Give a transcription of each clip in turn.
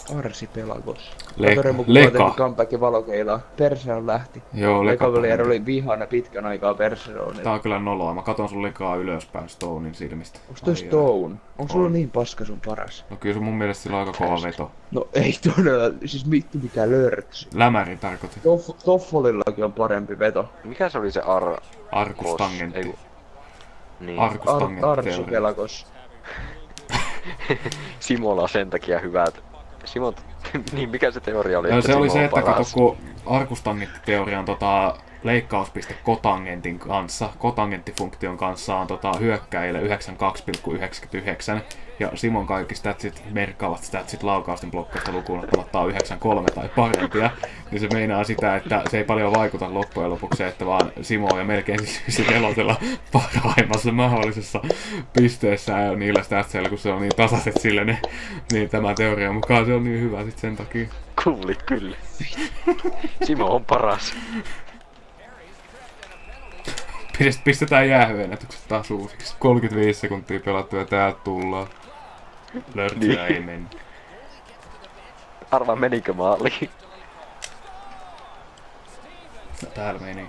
Arsi pelagos. Leka. Comebackin valokeilaa. Perse on lähti. Joo, Lekavelier oli vihana pitkän aikaa Perseroonilla. Tää on kyllä noloa. Mä katon sun likaa ylöspäin Stonein silmistä. Onks toi Stone? Onko sulla niin paska sun paras? No kyllä se mun mielestä sillä on aika kova veto. No ei todella, siis mittu mikään lörtsy. Lämäri tarkoitin. Toffolillakin on parempi veto. Mikä se oli se Arkustangentti. Niin. Arkustangentti. Arsu pelagos. Simolla on sen takia hyvät. Niin mikä se teoria oli? Ja se oli Simo se, on että kato, paras. kun arkustangenttiteorian leikkauspiste kotangentin kanssa, kotangenttifunktion kanssa on hyökkäjille 92,99 ja Simon kaikki statsit, merkkaavat statsit laukausten blokkaista lukuun ottamatta on 93 tai parempia, niin se meinaa sitä, että se ei paljon vaikuta loppujen lopuksi, että vaan Simo on jo melkein siis elotella parhaimmassa mahdollisessa pisteessä ja niillä statseilla, kun se on niin tasaiset sille, niin tämän teorian mukaan se on niin hyvä sit sen takia. Kuulit kyllä. Simo on paras. Pistetään jäähyennätykset taas uusiksi. 35 sekuntia pelattu ja täältä tullaan. Lörtsyä ei mennyt. Arvaa menikö maaliin? No, täällä meni.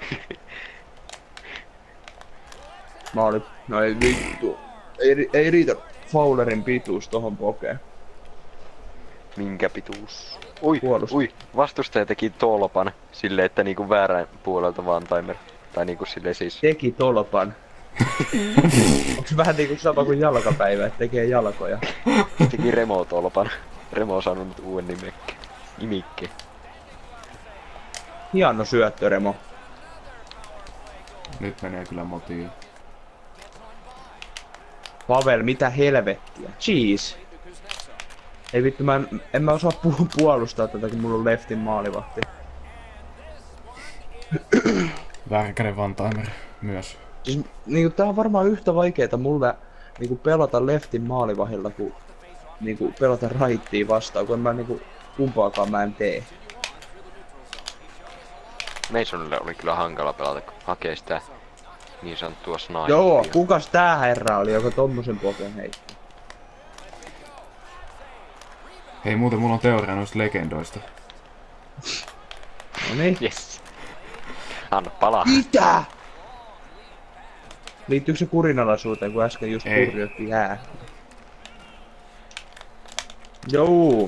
Maali. No ei vittu. Ei riitä Fowlerin pituus tohon pokeen. Minkä pituus? Ui, Puolustus. ui. Vastustaja teki tolpan silleen, että niinku väärän puolelta vaan timer. Tai niinku silleen siis. Teki tolpan. Onks vähän niinku sama kuin jalkapäivä, että tekee jalkoja? Teki Remo tolpan. Remo on saanut nyt uuden nimikke. Hieno syöttö, Remo. Nyt menee kyllä motiin. Pavel, mitä helvettiä? Jeez. Ei vittu, en mä osaa puolustaa tätä, kun mulla on leftin maalivahti. Väärinkäden one-timer myös. Siis niinku tää on varmaan yhtä vaikeeta mulle niinku pelata leftin maalivahilla kuin niinku pelata raittiin vastaan, kun mä niinku kumpaakaan mä en tee. Masonille oli kyllä hankala pelata, kun hakee sitä niin sanottua snipea. Joo, kukas tää herra oli, joka tommosen pokeen heitti? Hei, muuten mulla on teoria noista legendoista. Noniin. Yes. Anna palaa. Mitä? Liittyykö se kurinalaisuuteen, kun äsken just Ei. kurjoitti jää? Joo.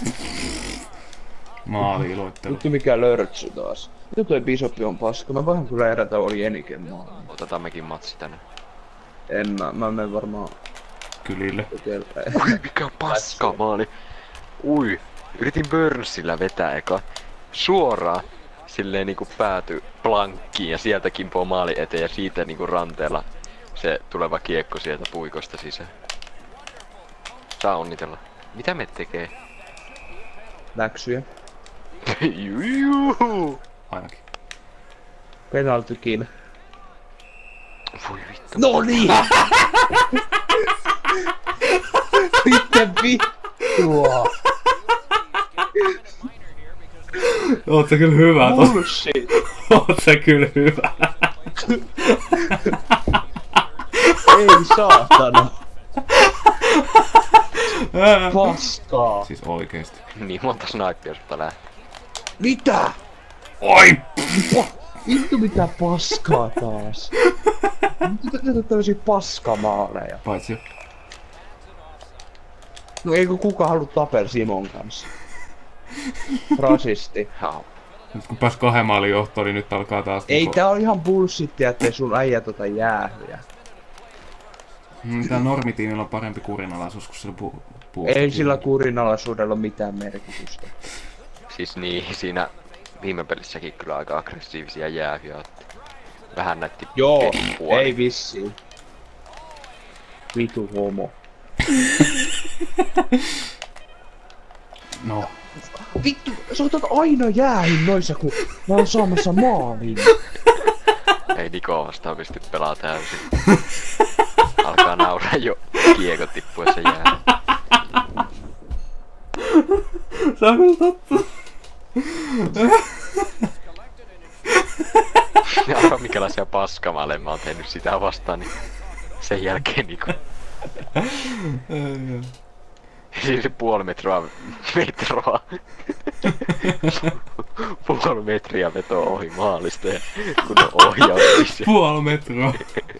Maali-iloittelu. Vittu mikä lörtsy taas. Vittu toi Bisoppi on paska. Mä vähän kyllä erätä oli Eniken maali. Otetaan mekin matsi tänne. Mä menen varmaan Kylille. kokeilemaan. Ui, mikä paska maali. Ui, yritin Burnsillä vetää eka. Suoraan. Silleen niinku pääty plankkiin ja sieltä kimpoo maali eteen ja siitä niinku ranteella se tuleva kiekko sieltä puikosta sisään. Saa onnitella. Mitä me tekee? Läksyjä. Juju. Ainakin. Penaltykin. Voi vittu. No niin! Sitten vittua! Oot sä kyllä hyvä. Bullshit! Oot sä kyllä hyvä. Ei saatana! Paskaa! Siis oikeesti. Niin monta snipea sulta lähtee. Mitä? Oi! Vittu mitä paskaa taas! Mitä tätä tämmösiä paskamaaleja? Paitsi No eikö kukaan halua tapella Simon kanssa? Rasisti. Jaa. nyt kun pääs 2 maalin johtoon, niin nyt alkaa taas... Ei tää on ihan bullshittia, ettei sun äijä jäähyjä. Tää normitiimillä on parempi kurinalaisuus kuin sillä Ei sillä kurinalaisuudella mitään merkitystä. Siis niin, siinä viime pelissäkin kyllä aika aggressiivisia jäähyjä otti. Vähän näytti Joo, puoli. ei vissiin. Vitu homo. No. Vittu, sä otat aina jäähyn noissa, kun mä oon saamassa maaliin. Ei Niko vastaan pysty pelaa täysin. Alkaa nauraa jo kiekko tippuessa jää. Se on kyllä totta. Arvaa minkälaisia paskamaaleja mä oon tehnyt sitä vastaan, niin sen jälkeen Niko. Siis puoli metroa. Puoli metriä vetoa ohi maalista ja kun on ohjaus. Puoli metroa.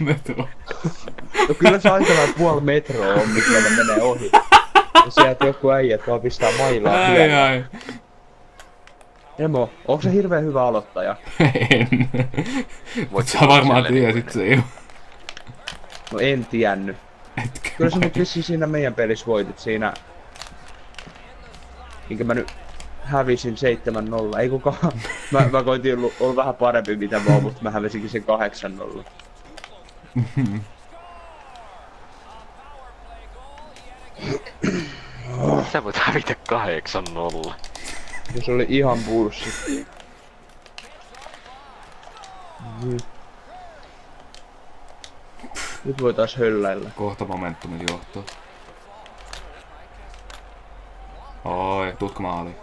No kyllä se aika lailla puoli metroa on, mikä ne menee ohi. Ja sieltä joku äijät vaan pistää mailaa tiellä. Ai. Emo, onko se hirveen hyvä aloittaja? En. Voit Sä varmaan silleen tiesit se jo. No en tiennyt. Etkö? Kyllä sä mut vissiin siinä meidän pelissä voitit siinä. Minkä mä nyt hävisin 7-0. Ei kukaan. Mä koitin olla vähän parempi mitä mä oon, mutta mä hävisinkin sen 8-0. Sä voit hävitä 8-0. Ja se oli ihan bullshit. Nyt voi taas hölläillä. Kohta momentumin johto. Oi, tutko maali?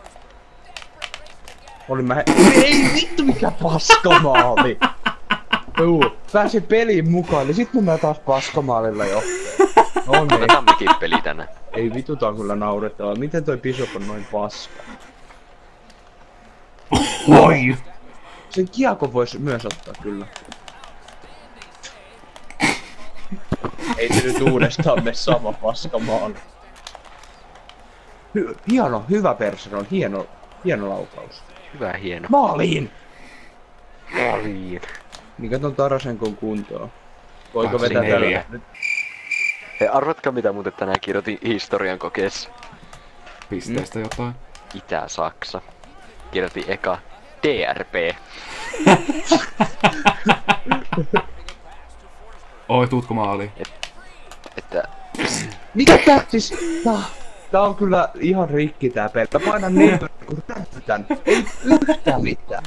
Olin mä ei vittu mikä paskamaali! Juu, pääsin peliin mukaan, niin sit mä taas paskamaalilla jo. No niin. Otetaan mekin peli tänään. Ei vitu tää on kyllä naurettavaa. Miten toi Bishop on noin paska? Oi! Sen kiekon vois myös ottaa kyllä. Ei se nyt uudestaan mene sama paskamaali. Hieno, hyvä Bergeron, hieno laukaus. Hyvä, hieno. Maaliin! Maaliin. Mikä ton Tarasenkon kuntoa? Voiko 24. vetää tällä? Hei, arvatkaa mitä muuten tänään kirjoitin historian kokeessa. Pisteestä jotain. Itä-Saksa. Kirjoitin eka DRP. Oi, tutko maali? Että Mikä tää siis? Tää on kyllä ihan rikki tää peli. Mä painan neljä kun täytän. Ei yhtään mitään.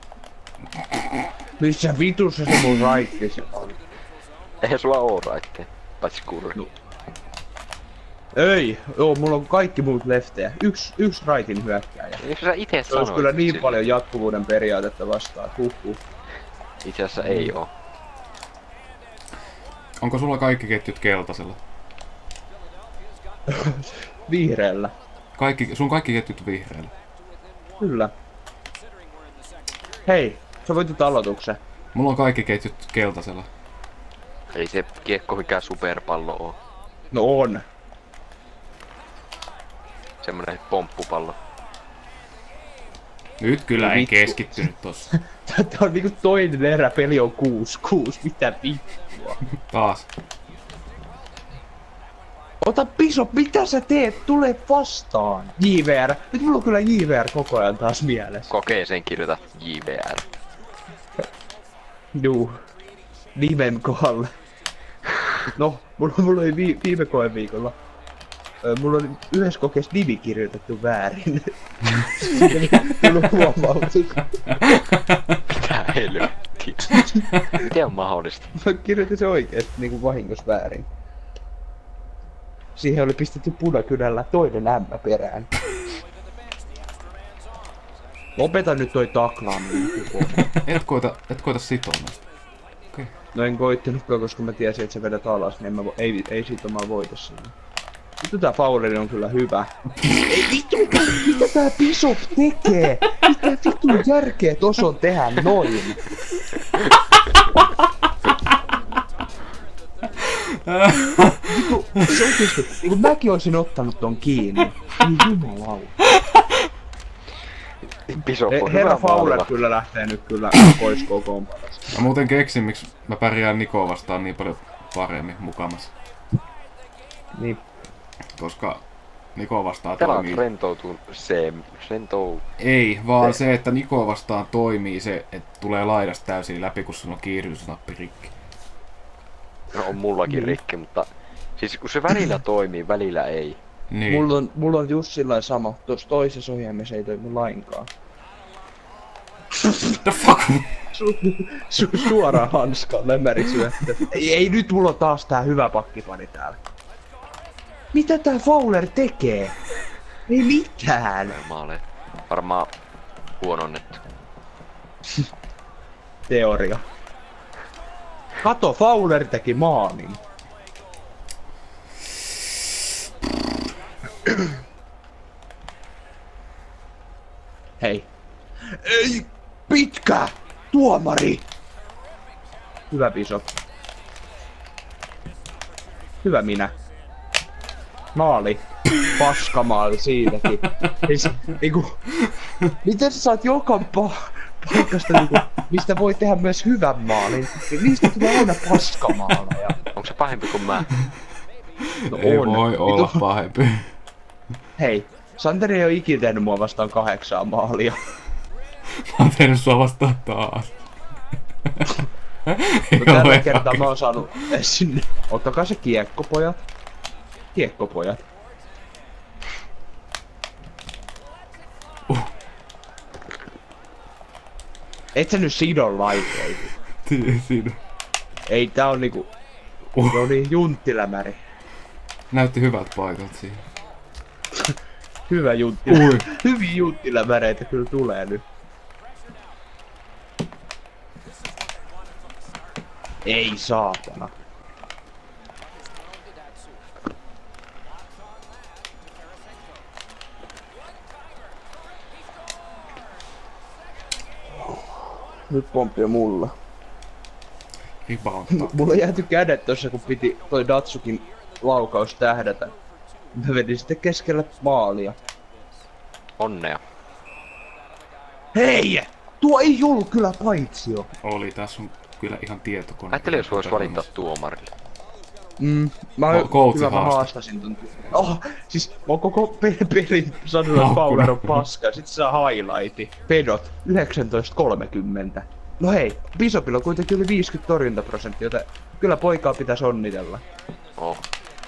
Missä vitussa se mun raikkis on? eihän sulla oo raitteja. Paitsi kurri. No. Ei, joo, mulla on kaikki muut leftejä. Yksi raitin hyökkääjä. Eikö sä ite Se sanoit? olisi kyllä niin sille? paljon jatkuvuuden periaatetta vastaan. Huhhuh. Itse asiassa ei oo. Onko sulla kaikki ketjut keltaisella? Vihreällä. Sun kaikki ketjut vihreällä. Kyllä. Hei, sä voitit aloituksen. Mulla on kaikki ketjut keltaisella. Ei se kiekko mikään superpallo oo. No on. Semmonen pomppupallo. Nyt kyllä en Vittu. keskittynyt tossa. Tää on niinku toinen erä, peli on 6-6. Mitä vittua? Taas. Ota Bishop, mitä sä teet? Tule vastaan! JVR. Nyt mulla on kyllä JVR koko ajan taas mielessä. Kokeeseen kirjoita JVR. Juu. Nimen kohdalle. No, mulla oli viime koeviikolla. Mulla oli yhdessä kokeessa nimi kirjoitettu väärin. Tullut huomautus. Mitä helvettiä? Miten on mahdollista? Mä kirjoitin se oikeesti niinku vahingossa väärin. Siihen oli pistetty punakynällä toinen M perään. Lopeta nyt toi taklaaminen. Et koita sitoa noista. Okei. No en koittanutkaan, koska mä tiesin, että sä vedät alas, niin ei siitä mä voita siinä. Vittu tää Fowleri on kyllä hyvä. Ei vittu, mitä tää Bishop tekee? Mitä vittu järkeä tos on tehdä noin? Vittu, se oikeesti, niinku mäkin oisin ottanut ton kiinni. Niin jumalauta. Bishop on Herra hyvä Fowler maalilla. kyllä lähtee nyt kyllä pois kokoonpanosta. Mä muuten keksin, miksi mä pärjään Nikoa vastaan niin paljon paremmin mukamas. Niin. Koska Nikoa vastaan Pelaat toimii... rentou... Ei, vaan se, että Nikoa vastaan toimii se, että tulee laidasta täysin läpi, kun sulla on kiihdytysnappi rikki. No on mullakin rikki, mutta... Siis kun se välillä toimii, välillä ei. Niin. Mulla on just sillain sama. Tuossa toisessa ohjaimessa ei toimi lainkaan. The fuck? Suoraan hanskaan lämmäri syöttö. Ei nyt mulla on taas tää hyvä pakkipani täällä. Mitä tää Fowler tekee? Ei mitään. Maaleja. Varmaan huononnettu. Teoria. Kato, Fowler teki maalin. Hei. Ei! Pitkä! Tuomari! Hyvä Bishop. Hyvä minä. Maali. Paskamaali siinäkin. Siis, niinku... Miten sä saat joka paikasta niinku, mistä voi tehdä myös hyvän maalin, niin niistä tulee aina paskamaaleja. Onko se pahempi kuin mä? No Ei on. voi olla pahempi. Hei, Santeri ei oo ikinä tehnyt mua vastaan 8 maalia. Mä oon tehnyt sua vastaan taas. No tällä kertaa mä oon saanut sinne. Ottakaa se kiekkopojat. Kiekkopojat. Et sä nyt sido laitoihin. Siinä. Ei tää on niinku... No niin, junttilämäri. Näytti hyvältä paikalta siinä. Hyvä junttilämäri. Ui. Hyviä junttilämäreitä kyllä tulee nyt. Ei saatana. Nyt pomppia mulla. Reboundta. Mulla jääty kädet tossa kun piti toi Datsukin laukaus tähdätä. Mä vedin sitten keskellä maalia. Onnea. Hei! Tuo ei ollut kyllä paitsio. Oli, tässä on kyllä ihan tietokone. Ajattelin, jos vois valittaa tuomarille. Mä Coachi hyvä, mä haastaa. haastasin ton. Siis mä oon koko pelin sanonut, että Fowler on paska. Sit saa highlighti. Pedot 19.30. No hei, Bishopilla on kuitenkin yli 50 torjuntaprosenttia, joten kyllä poikaa pitäisi onnitella. Oh.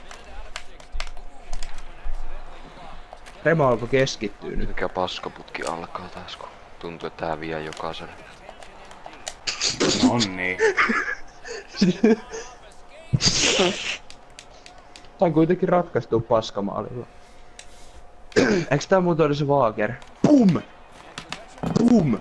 Remo alkoi keskittyä nyt. Mikä paskaputki alkaa taas, kun tuntuu, että tää vie jokaisen. No niin. Sain kuitenkin ratkaistua paskamaalilla. Eiks tää muuten oli se Waager? Pum! Pum!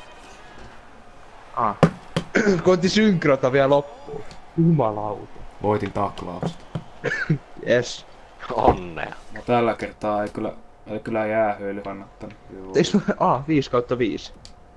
Koitti synkrota vielä loppuun. Jumalauta. Voitin taklausta. Yes. Onnea. No tällä kertaa ei kyllä jäähyily kannattanut. Eiks 5/5.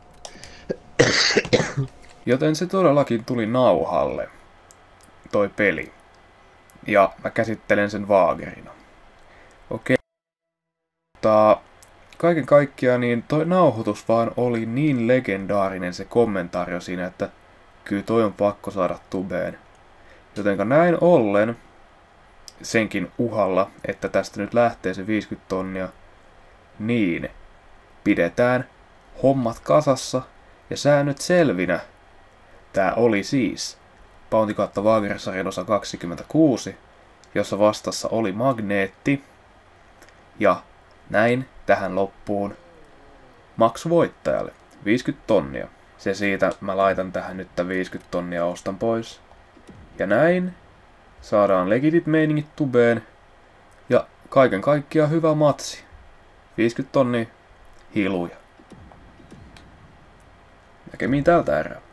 Joten se todellakin tuli nauhalle, toi peli. Ja mä käsittelen sen Waagerina. Okei. Mutta kaiken kaikkiaan niin toi nauhoitus vaan oli niin legendaarinen se kommentaario siinä, että kyllä toi on pakko saada tubeen. Jotenka näin ollen, senkin uhalla, että tästä nyt lähtee se 50 tonnia, niin pidetään hommat kasassa ja säännöt selvinä. Tää oli siis Bounty kautta Waager-sarjan osa 26, jossa vastassa oli Magneetti. Ja näin tähän loppuun maksu voittajalle 50 tonnia. Se siitä, mä laitan tähän nyt 50 tonnia, ostan pois. Ja näin saadaan legitit meiningit tubeen. Ja kaiken kaikkiaan hyvä matsi. 50 tonnia hiluja. Näkemiin tältä erää.